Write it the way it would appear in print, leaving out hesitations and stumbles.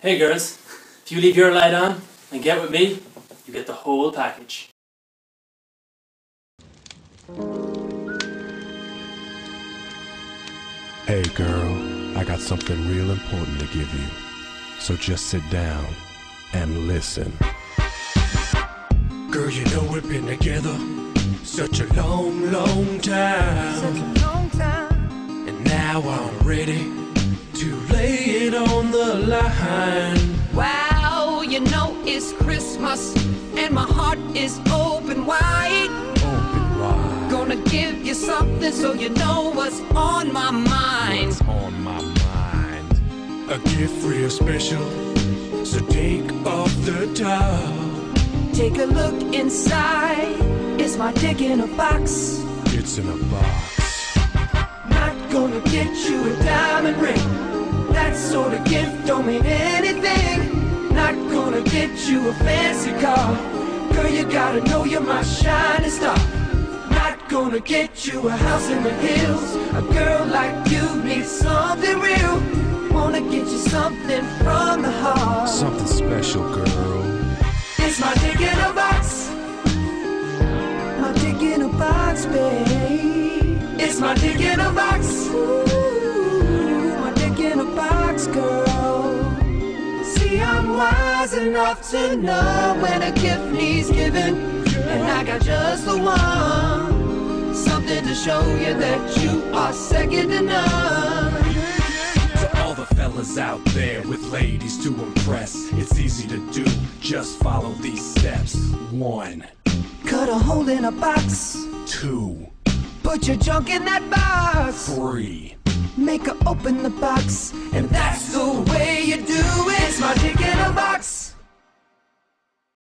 Hey girls, if you leave your light on and get with me, you get the whole package. Hey girl, I got something real important to give you. So just sit down and listen. Girl, you know we've been together such a long, long time. Such a long time. And now I'm ready to lay it on the line. Wow, you know it's Christmas and my heart is open wide. Open wide. Gonna give you something so you know what's on my mind. What's on my mind? A gift real special, so take off the top. Take a look inside. It's my dick in a box. It's in a box. Not gonna get you a diamond ring. That sort of gift don't mean anything. Not gonna get you a fancy car. Girl, you gotta know you're my shining star. Not gonna get you a house in the hills. A girl like you needs something real. Wanna get you something from the heart. Something special, girl. It's my dick in a box. My dick in a box, babe. It's my dick in a box. Ooh, my dick in a box, girl. See, I'm wise enough to know when a gift needs giving, and I got just the one. Something to show you that you are second to none. To all the fellas out there with ladies to impress, it's easy to do, just follow these steps. 1, Cut a hole in a box. 2, Put your junk in that box. 3. Make her open the box, and that's the way you do it.